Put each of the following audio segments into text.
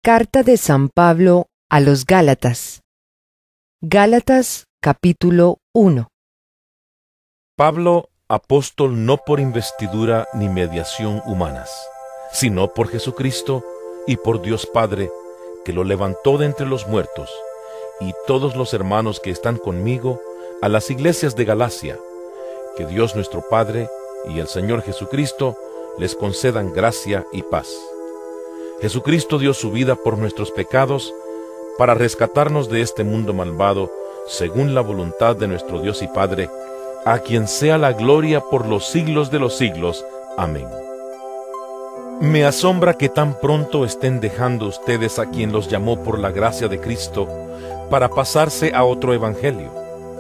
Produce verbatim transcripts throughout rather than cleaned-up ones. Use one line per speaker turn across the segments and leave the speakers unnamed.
Carta de San Pablo a los Gálatas. Gálatas capítulo uno.
Pablo, apóstol no por investidura ni mediación humanas, sino por Jesucristo y por Dios Padre, que lo levantó de entre los muertos, y todos los hermanos que están conmigo, a las iglesias de Galacia. Que Dios nuestro Padre y el Señor Jesucristo les concedan gracia y paz. Jesucristo dio su vida por nuestros pecados, para rescatarnos de este mundo malvado, según la voluntad de nuestro Dios y Padre, a quien sea la gloria por los siglos de los siglos. Amén. Me asombra que tan pronto estén dejando ustedes a quien los llamó por la gracia de Cristo, para pasarse a otro evangelio.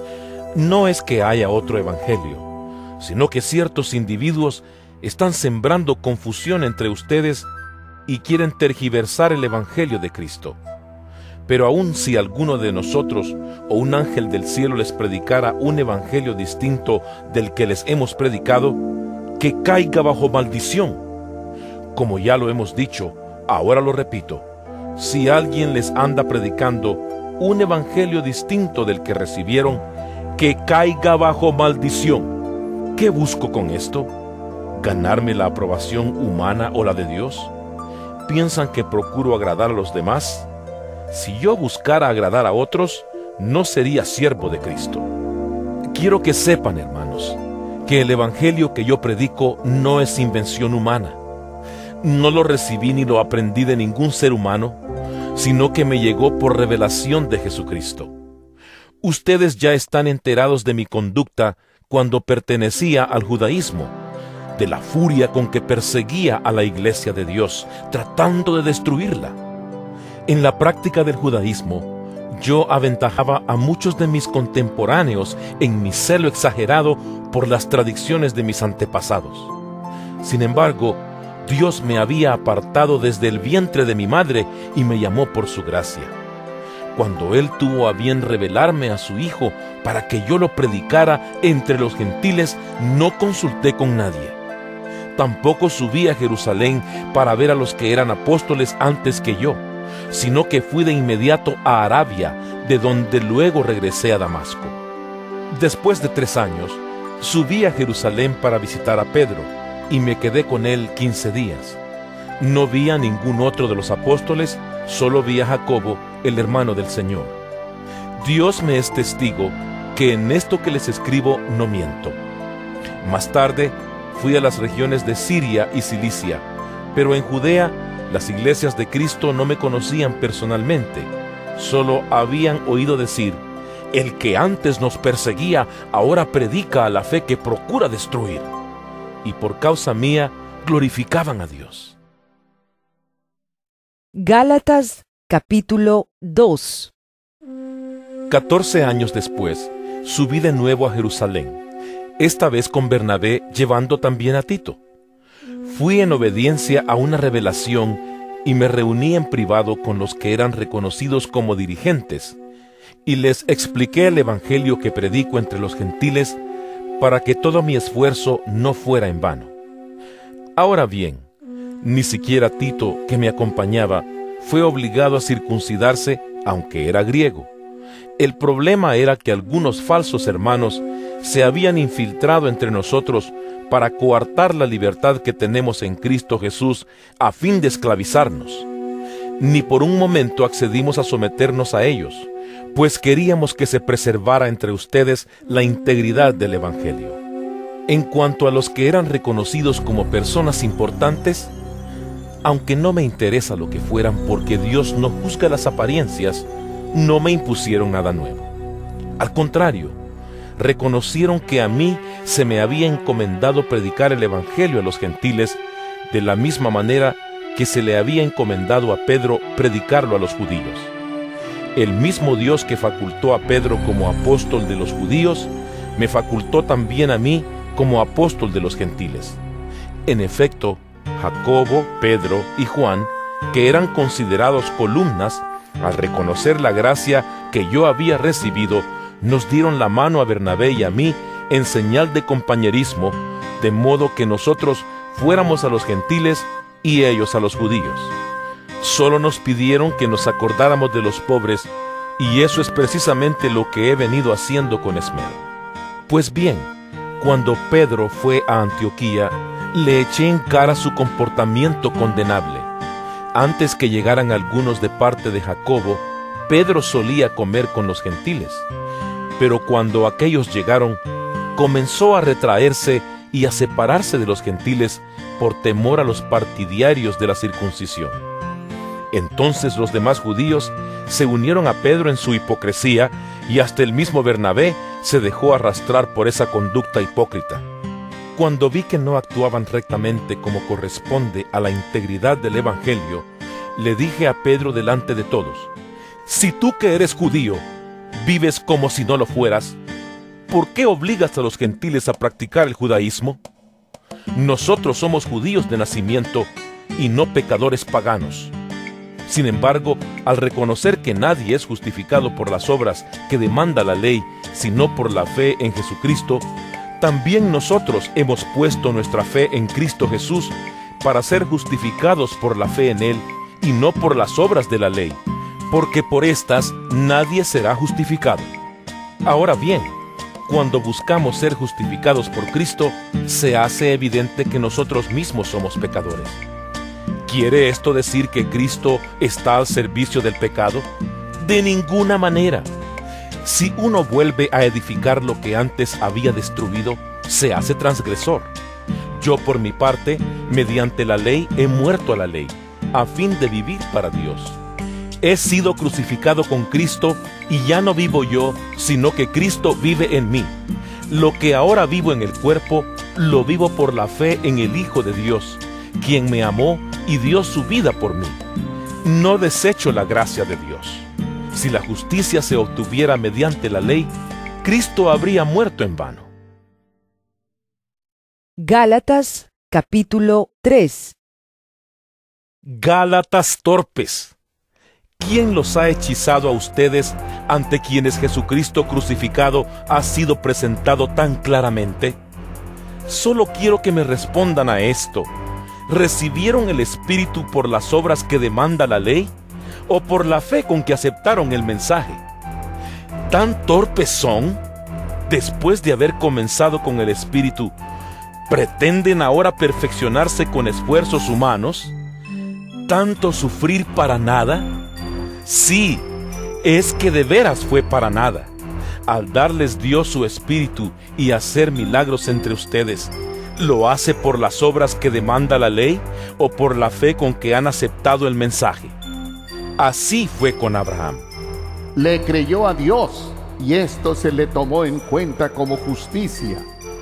No es que haya otro evangelio, sino que ciertos individuos están sembrando confusión entre ustedes y quieren tergiversar el evangelio de Cristo. Pero aun si alguno de nosotros o un ángel del cielo les predicara un evangelio distinto del que les hemos predicado, que caiga bajo maldición. Como ya lo hemos dicho, ahora lo repito: si alguien les anda predicando un evangelio distinto del que recibieron, que caiga bajo maldición. ¿Qué busco con esto? ¿Ganarme la aprobación humana o la de Dios? ¿Piensan que procuro agradar a los demás? Si yo buscara agradar a otros, no sería siervo de Cristo. Quiero que sepan, hermanos, que el evangelio que yo predico no es invención humana. No lo recibí ni lo aprendí de ningún ser humano, sino que me llegó por revelación de Jesucristo. Ustedes ya están enterados de mi conducta cuando pertenecía al judaísmo, de la furia con que perseguía a la iglesia de Dios, tratando de destruirla. En la práctica del judaísmo, yo aventajaba a muchos de mis contemporáneos en mi celo exagerado por las tradiciones de mis antepasados. Sin embargo, Dios me había apartado desde el vientre de mi madre y me llamó por su gracia. Cuando Él tuvo a bien revelarme a su Hijo para que yo lo predicara entre los gentiles, no consulté con nadie. Tampoco subí a Jerusalén para ver a los que eran apóstoles antes que yo, sino que fui de inmediato a Arabia, de donde luego regresé a Damasco. Después de tres años, subí a Jerusalén para visitar a Pedro, y me quedé con él quince días. No vi a ningún otro de los apóstoles, solo vi a Jacobo, el hermano del Señor. Dios me es testigo que en esto que les escribo no miento. Más tarde, fui a las regiones de Siria y Cilicia, pero en Judea las iglesias de Cristo no me conocían personalmente, solo habían oído decir: el que antes nos perseguía, ahora predica a la fe que procura destruir. Y por causa mía glorificaban a Dios.
Gálatas capítulo dos.
Catorce años después, subí de nuevo a Jerusalén, esta vez con Bernabé, llevando también a Tito. Fui en obediencia a una revelación y me reuní en privado con los que eran reconocidos como dirigentes, y les expliqué el evangelio que predico entre los gentiles, para que todo mi esfuerzo no fuera en vano. Ahora bien, ni siquiera Tito, que me acompañaba, fue obligado a circuncidarse, aunque era griego. El problema era que algunos falsos hermanos se habían infiltrado entre nosotros para coartar la libertad que tenemos en Cristo Jesús a fin de esclavizarnos. Ni por un momento accedimos a someternos a ellos, pues queríamos que se preservara entre ustedes la integridad del Evangelio. En cuanto a los que eran reconocidos como personas importantes, aunque no me interesa lo que fueran porque Dios no juzga las apariencias, no me impusieron nada nuevo. Al contrario, reconocieron que a mí se me había encomendado predicar el Evangelio a los gentiles, de la misma manera que se le había encomendado a Pedro predicarlo a los judíos. El mismo Dios que facultó a Pedro como apóstol de los judíos, me facultó también a mí como apóstol de los gentiles. En efecto, Jacobo, Pedro y Juan, que eran considerados columnas, al reconocer la gracia que yo había recibido, nos dieron la mano a Bernabé y a mí en señal de compañerismo, de modo que nosotros fuéramos a los gentiles y ellos a los judíos. Solo nos pidieron que nos acordáramos de los pobres, y eso es precisamente lo que he venido haciendo con esmero. Pues bien, cuando Pedro fue a Antioquía, le eché en cara su comportamiento condenable. Antes que llegaran algunos de parte de Jacobo, Pedro solía comer con los gentiles. Pero cuando aquellos llegaron, comenzó a retraerse y a separarse de los gentiles por temor a los partidarios de la circuncisión. Entonces los demás judíos se unieron a Pedro en su hipocresía, y hasta el mismo Bernabé se dejó arrastrar por esa conducta hipócrita. Cuando vi que no actuaban rectamente como corresponde a la integridad del Evangelio, le dije a Pedro delante de todos: si tú que eres judío, vives como si no lo fueras, ¿por qué obligas a los gentiles a practicar el judaísmo? Nosotros somos judíos de nacimiento y no pecadores paganos. Sin embargo, al reconocer que nadie es justificado por las obras que demanda la ley, sino por la fe en Jesucristo, también nosotros hemos puesto nuestra fe en Cristo Jesús para ser justificados por la fe en Él y no por las obras de la ley, porque por estas nadie será justificado. Ahora bien, cuando buscamos ser justificados por Cristo, se hace evidente que nosotros mismos somos pecadores. ¿Quiere esto decir que Cristo está al servicio del pecado? De ninguna manera. Si uno vuelve a edificar lo que antes había destruido, se hace transgresor. Yo, por mi parte, mediante la ley he muerto a la ley, a fin de vivir para Dios. He sido crucificado con Cristo, y ya no vivo yo, sino que Cristo vive en mí. Lo que ahora vivo en el cuerpo, lo vivo por la fe en el Hijo de Dios, quien me amó y dio su vida por mí. No desecho la gracia de Dios. Si la justicia se obtuviera mediante la ley, Cristo habría muerto en vano.
Gálatas capítulo tres.
Gálatas torpes, ¿quién los ha hechizado a ustedes, ante quienes Jesucristo crucificado ha sido presentado tan claramente? Solo quiero que me respondan a esto. ¿Recibieron el Espíritu por las obras que demanda la ley, o por la fe con que aceptaron el mensaje? ¿Tan torpes son? Después de haber comenzado con el Espíritu, ¿pretenden ahora perfeccionarse con esfuerzos humanos? ¿Tanto sufrir para nada? Sí, es que de veras fue para nada. Al darles Dios su Espíritu y hacer milagros entre ustedes, ¿lo hace por las obras que demanda la ley o por la fe con que han aceptado el mensaje? Así fue con Abraham.
Le creyó a Dios, y esto se le tomó en cuenta como justicia.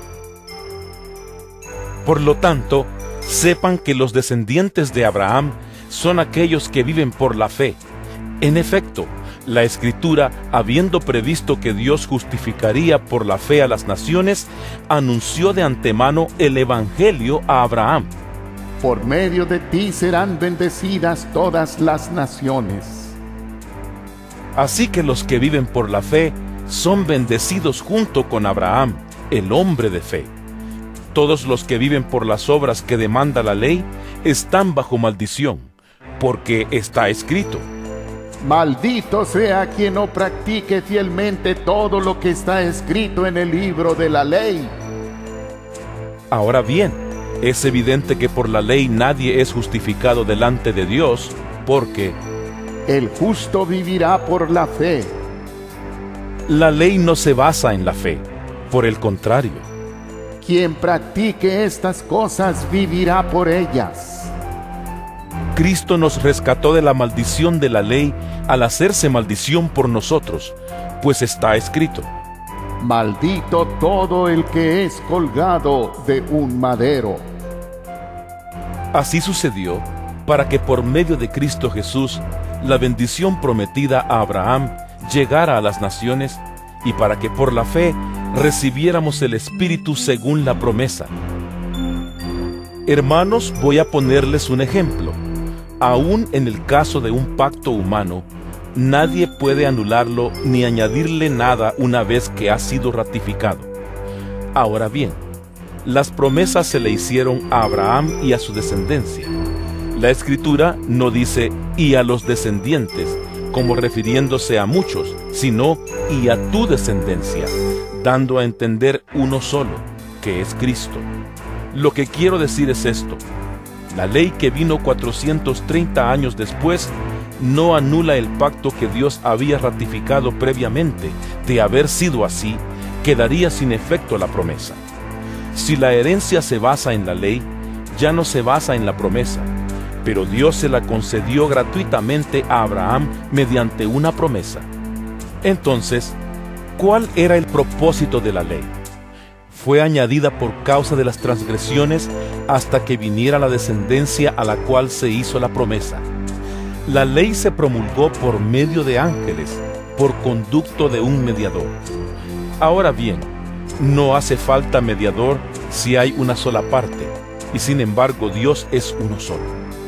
Por lo tanto, sepan que los descendientes de Abraham son aquellos que viven por la fe. En efecto, la Escritura, habiendo previsto que Dios justificaría por la fe a las naciones, anunció de antemano el Evangelio a Abraham.
Por medio de ti serán bendecidas todas las naciones.
Así que los que viven por la fe son bendecidos junto con Abraham, el hombre de fe. Todos los que viven por las obras que demanda la ley están bajo maldición, porque está escrito:
Maldito sea quien no practique fielmente todo lo que está escrito en el libro de la ley.
Ahora bien, es evidente que por la ley nadie es justificado delante de Dios, porque
el justo vivirá por la fe.
La ley no se basa en la fe, por el contrario.
Quien practique estas cosas vivirá por ellas.
Cristo nos rescató de la maldición de la ley al hacerse maldición por nosotros, pues está escrito:
Maldito todo el que es colgado de un madero.
Así sucedió para que por medio de Cristo Jesús la bendición prometida a Abraham llegara a las naciones, y para que por la fe recibiéramos el Espíritu según la promesa. Hermanos, voy a ponerles un ejemplo. Aún en el caso de un pacto humano, nadie puede anularlo ni añadirle nada una vez que ha sido ratificado. Ahora bien, las promesas se le hicieron a Abraham y a su descendencia. La Escritura no dice «y a los descendientes», como refiriéndose a muchos, sino «y a tu descendencia», dando a entender uno solo, que es Cristo. Lo que quiero decir es esto: la ley que vino cuatrocientos treinta años después no anula el pacto que Dios había ratificado previamente. De haber sido así, quedaría sin efecto la promesa. Si la herencia se basa en la ley, ya no se basa en la promesa, pero Dios se la concedió gratuitamente a Abraham mediante una promesa. Entonces, ¿cuál era el propósito de la ley? Fue añadida por causa de las transgresiones hasta que viniera la descendencia a la cual se hizo la promesa. La ley se promulgó por medio de ángeles, por conducto de un mediador. Ahora bien, no hace falta mediador si hay una sola parte, y sin embargo Dios es uno solo.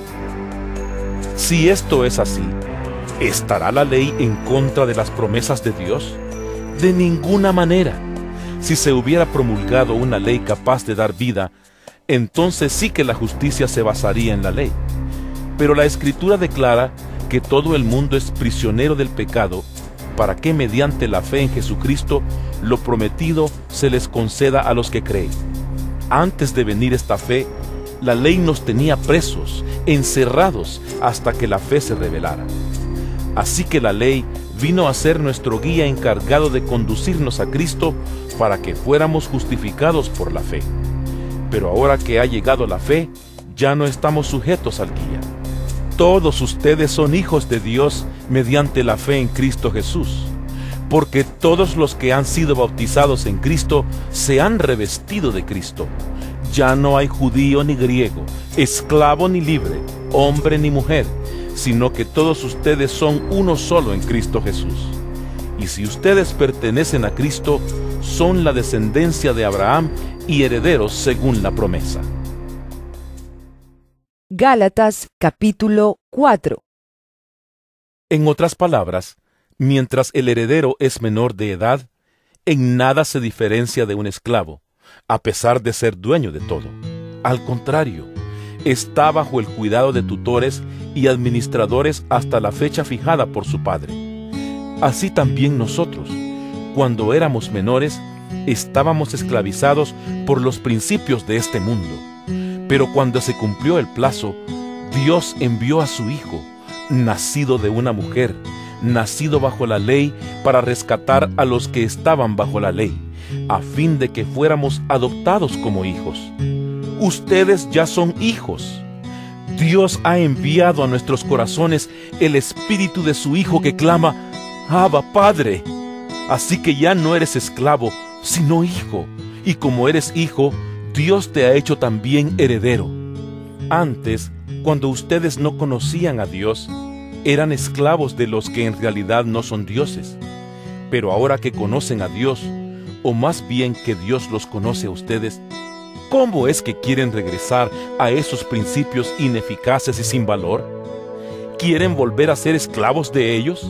Si esto es así, ¿estará la ley en contra de las promesas de Dios? De ninguna manera. Si se hubiera promulgado una ley capaz de dar vida, entonces sí que la justicia se basaría en la ley. Pero la Escritura declara que todo el mundo es prisionero del pecado, para que mediante la fe en Jesucristo lo prometido se les conceda a los que creen. Antes de venir esta fe, la ley nos tenía presos, encerrados, hasta que la fe se revelara. Así que la ley vino a ser nuestro guía encargado de conducirnos a Cristo para que fuéramos justificados por la fe. Pero ahora que ha llegado la fe, ya no estamos sujetos al guía. Todos ustedes son hijos de Dios mediante la fe en Cristo Jesús, porque todos los que han sido bautizados en Cristo se han revestido de Cristo. Ya no hay judío ni griego, esclavo ni libre, hombre ni mujer, sino que todos ustedes son uno solo en Cristo Jesús. Y si ustedes pertenecen a Cristo, son la descendencia de Abraham y herederos según la promesa.
Gálatas capítulo cuatro.
En otras palabras, mientras el heredero es menor de edad, en nada se diferencia de un esclavo, a pesar de ser dueño de todo. Al contrario, está bajo el cuidado de tutores y administradores hasta la fecha fijada por su padre. Así también nosotros, cuando éramos menores, estábamos esclavizados por los principios de este mundo. Pero cuando se cumplió el plazo, Dios envió a su Hijo, nacido de una mujer, nacido bajo la ley, para rescatar a los que estaban bajo la ley, a fin de que fuéramos adoptados como hijos. Ustedes ya son hijos. Dios ha enviado a nuestros corazones el Espíritu de su Hijo que clama, Abba, Padre. Así que ya no eres esclavo, sino hijo, y como eres hijo, Dios te ha hecho también heredero. Antes, cuando ustedes no conocían a Dios, eran esclavos de los que en realidad no son dioses. Pero ahora que conocen a Dios, o más bien que Dios los conoce a ustedes, ¿cómo es que quieren regresar a esos principios ineficaces y sin valor? ¿Quieren volver a ser esclavos de ellos?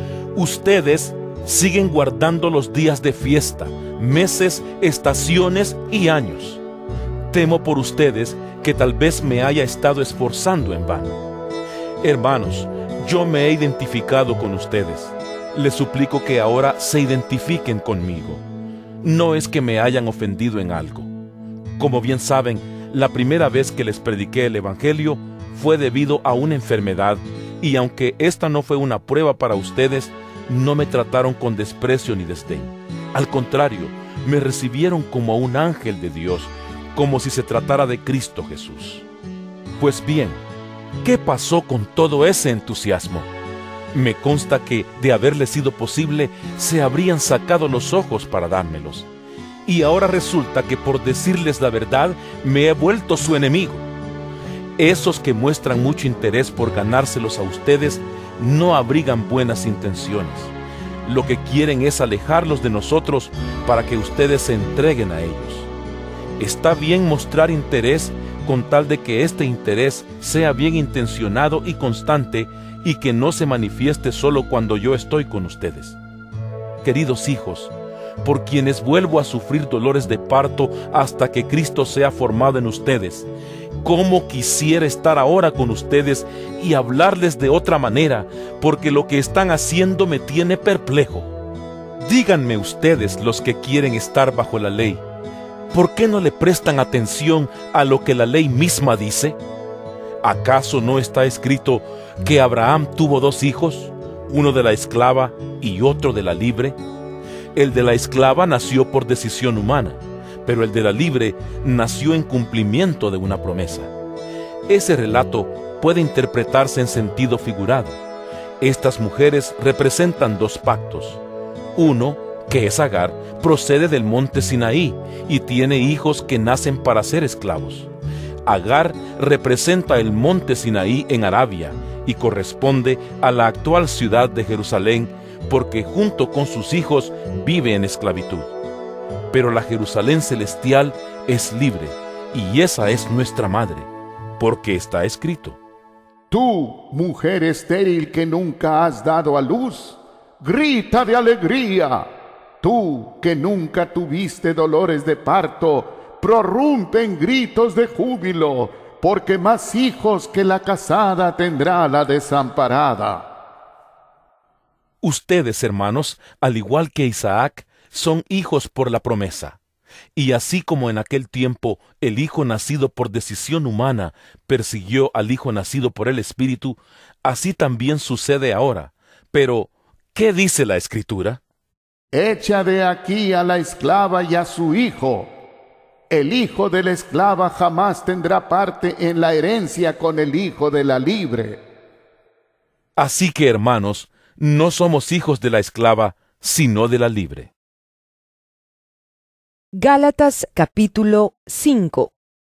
Ustedes siguen guardando los días de fiesta, meses, estaciones y años. Temo por ustedes que tal vez me haya estado esforzando en vano. Hermanos, yo me he identificado con ustedes. Les suplico que ahora se identifiquen conmigo. No es que me hayan ofendido en algo. Como bien saben, la primera vez que les prediqué el Evangelio fue debido a una enfermedad, y aunque esta no fue una prueba para ustedes, no me trataron con desprecio ni desdén. Al contrario, me recibieron como a un ángel de Dios, como si se tratara de Cristo Jesús. Pues bien, ¿qué pasó con todo ese entusiasmo? Me consta que, de haberle sido posible, se habrían sacado los ojos para dármelos. Y ahora resulta que por decirles la verdad, me he vuelto su enemigo. Esos que muestran mucho interés por ganárselos a ustedes no abrigan buenas intenciones. Lo que quieren es alejarlos de nosotros para que ustedes se entreguen a ellos. Está bien mostrar interés con tal de que este interés sea bien intencionado y constante y que no se manifieste solo cuando yo estoy con ustedes. Queridos hijos, por quienes vuelvo a sufrir dolores de parto hasta que Cristo sea formado en ustedes, Cómo quisiera estar ahora con ustedes y hablarles de otra manera, porque lo que están haciendo me tiene perplejo. Díganme ustedes, los que quieren estar bajo la ley, ¿por qué no le prestan atención a lo que la ley misma dice? ¿Acaso no está escrito que Abraham tuvo dos hijos, uno de la esclava y otro de la libre? El de la esclava nació por decisión humana, pero el de la libre nació en cumplimiento de una promesa. Ese relato puede interpretarse en sentido figurado. Estas mujeres representan dos pactos. Uno, que es Agar, procede del monte Sinaí y tiene hijos que nacen para ser esclavos. Agar representa el monte Sinaí en Arabia y corresponde a la actual ciudad de Jerusalén, porque junto con sus hijos vive en esclavitud. Pero la Jerusalén celestial es libre, y esa es nuestra madre, porque está escrito:
Tú, mujer estéril que nunca has dado a luz, grita de alegría. Tú, que nunca tuviste dolores de parto, prorrumpe en gritos de júbilo, porque más hijos que la casada tendrá la desamparada.
Ustedes, hermanos, al igual que Isaac, son hijos por la promesa. Y así como en aquel tiempo el hijo nacido por decisión humana persiguió al hijo nacido por el Espíritu, así también sucede ahora. Pero, ¿qué dice la Escritura?
Echa de aquí a la esclava y a su hijo. El hijo de la esclava jamás tendrá parte en la herencia con el hijo de la libre.
Así que, hermanos, no somos hijos de la esclava, sino de la libre.
Gálatas capítulo cinco.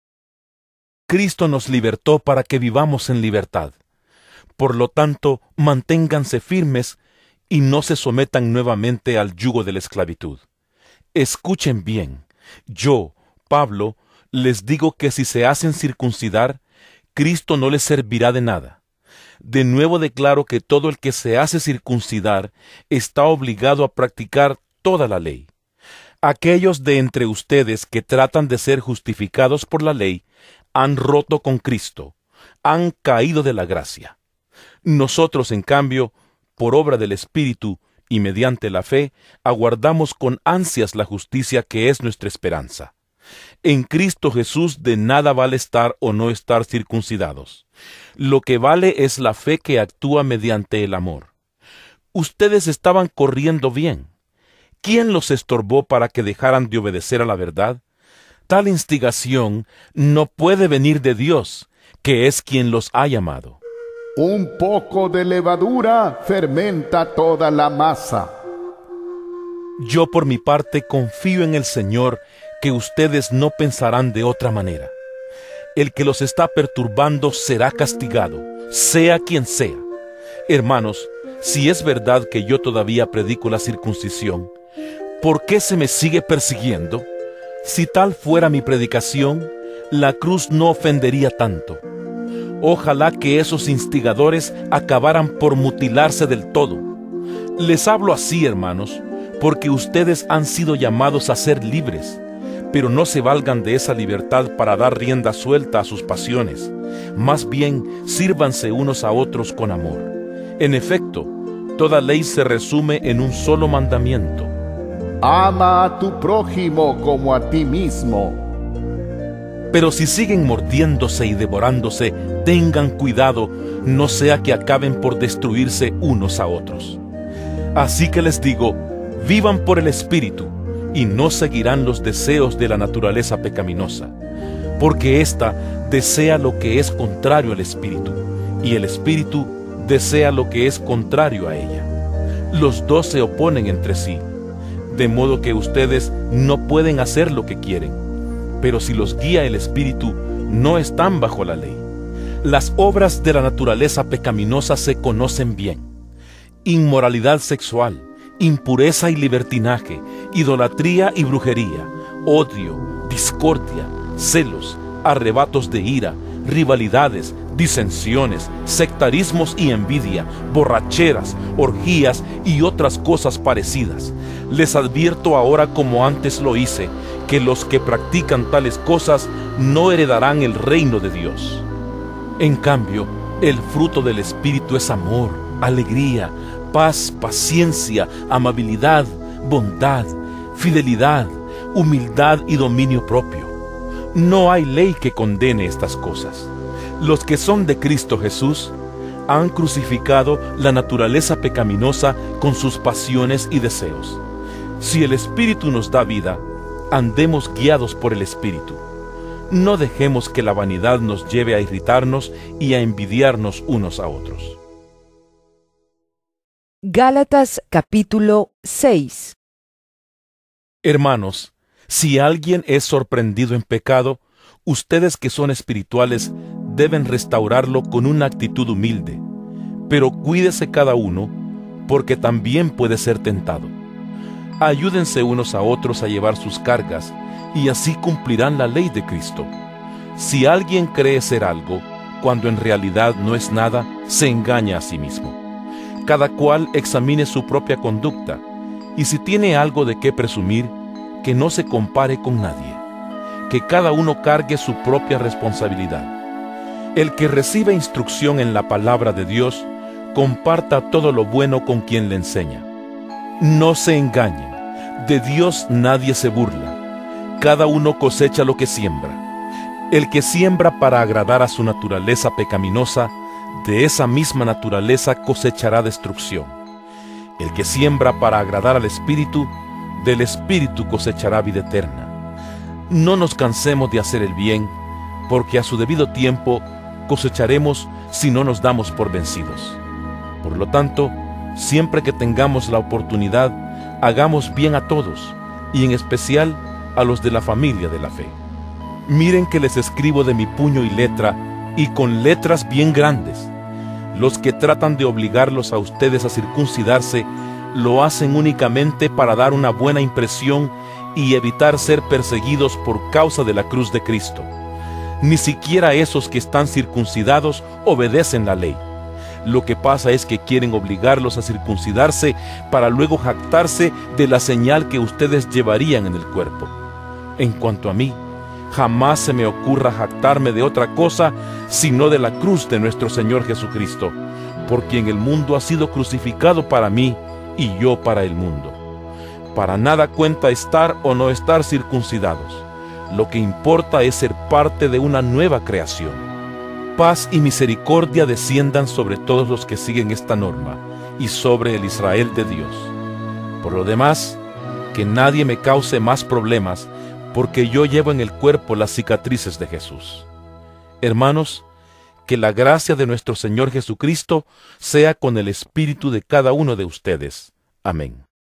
Cristo nos libertó para que vivamos en libertad. Por lo tanto, manténganse firmes y no se sometan nuevamente al yugo de la esclavitud. Escuchen bien, yo, Pablo, les digo que si se hacen circuncidar, Cristo no les servirá de nada. De nuevo declaro que todo el que se hace circuncidar está obligado a practicar toda la ley. Aquellos de entre ustedes que tratan de ser justificados por la ley han roto con Cristo, han caído de la gracia. Nosotros, en cambio, por obra del Espíritu y mediante la fe, aguardamos con ansias la justicia que es nuestra esperanza. En Cristo Jesús de nada vale estar o no estar circuncidados. Lo que vale es la fe que actúa mediante el amor. Ustedes estaban corriendo bien. ¿Quién los estorbó para que dejaran de obedecer a la verdad? Tal instigación no puede venir de Dios, que es quien los ha llamado.
Un poco de levadura fermenta toda la masa.
Yo por mi parte confío en el Señor que ustedes no pensarán de otra manera. El que los está perturbando será castigado, sea quien sea. Hermanos, si es verdad que yo todavía predico la circuncisión, ¿por qué se me sigue persiguiendo? Si tal fuera mi predicación, la cruz no ofendería tanto. Ojalá que esos instigadores acabaran por mutilarse del todo. Les hablo así, hermanos, porque ustedes han sido llamados a ser libres, pero no se valgan de esa libertad para dar rienda suelta a sus pasiones. Más bien, sírvanse unos a otros con amor. En efecto, toda ley se resume en un solo mandamiento:
ama a tu prójimo como a ti mismo.
Pero si siguen mordiéndose y devorándose, tengan cuidado, no sea que acaben por destruirse unos a otros. Así que les digo, vivan por el Espíritu, y no seguirán los deseos de la naturaleza pecaminosa, porque ésta desea lo que es contrario al Espíritu, y el Espíritu desea lo que es contrario a ella. Los dos se oponen entre sí, de modo que ustedes no pueden hacer lo que quieren. Pero si los guía el Espíritu, no están bajo la ley. Las obras de la naturaleza pecaminosa se conocen bien: inmoralidad sexual, impureza y libertinaje, idolatría y brujería, odio, discordia, celos, arrebatos de ira, rivalidades, disensiones, sectarismos y envidia, borracheras, orgías y otras cosas parecidas. Les advierto ahora, como antes lo hice, que los que practican tales cosas no heredarán el reino de Dios. En cambio, el fruto del Espíritu es amor, alegría, paz, paciencia, amabilidad, bondad, fidelidad, humildad y dominio propio. No hay ley que condene estas cosas. Los que son de Cristo Jesús han crucificado la naturaleza pecaminosa con sus pasiones y deseos. Si el Espíritu nos da vida, andemos guiados por el Espíritu. No dejemos que la vanidad nos lleve a irritarnos y a envidiarnos unos a otros.
Gálatas capítulo seis.
Hermanos, si alguien es sorprendido en pecado, ustedes que son espirituales deben restaurarlo con una actitud humilde, pero cuídese cada uno, porque también puede ser tentado. Ayúdense unos a otros a llevar sus cargas, y así cumplirán la ley de Cristo. Si alguien cree ser algo, cuando en realidad no es nada, se engaña a sí mismo. Cada cual examine su propia conducta, y si tiene algo de qué presumir, que no se compare con nadie. Que cada uno cargue su propia responsabilidad. El que recibe instrucción en la palabra de Dios, comparta todo lo bueno con quien le enseña. No se engañen, de Dios nadie se burla. Cada uno cosecha lo que siembra. El que siembra para agradar a su naturaleza pecaminosa, de esa misma naturaleza cosechará destrucción. El que siembra para agradar al Espíritu, del Espíritu cosechará vida eterna. No nos cansemos de hacer el bien, porque a su debido tiempo cosecharemos si no nos damos por vencidos. Por lo tanto, siempre que tengamos la oportunidad, hagamos bien a todos, y en especial a los de la familia de la fe. Miren que les escribo de mi puño y letra, y con letras bien grandes. Los que tratan de obligarlos a ustedes a circuncidarse, lo hacen únicamente para dar una buena impresión y evitar ser perseguidos por causa de la cruz de Cristo. Ni siquiera esos que están circuncidados obedecen la ley. Lo que pasa es que quieren obligarlos a circuncidarse para luego jactarse de la señal que ustedes llevarían en el cuerpo. En cuanto a mí, jamás se me ocurra jactarme de otra cosa sino de la cruz de nuestro Señor Jesucristo, por quien el mundo ha sido crucificado para mí y yo para el mundo. Para nada cuenta estar o no estar circuncidados. Lo que importa es ser parte de una nueva creación. Paz y misericordia desciendan sobre todos los que siguen esta norma y sobre el Israel de Dios. Por lo demás, que nadie me cause más problemas, porque yo llevo en el cuerpo las cicatrices de Jesús. Hermanos, que la gracia de nuestro Señor Jesucristo sea con el espíritu de cada uno de ustedes. Amén.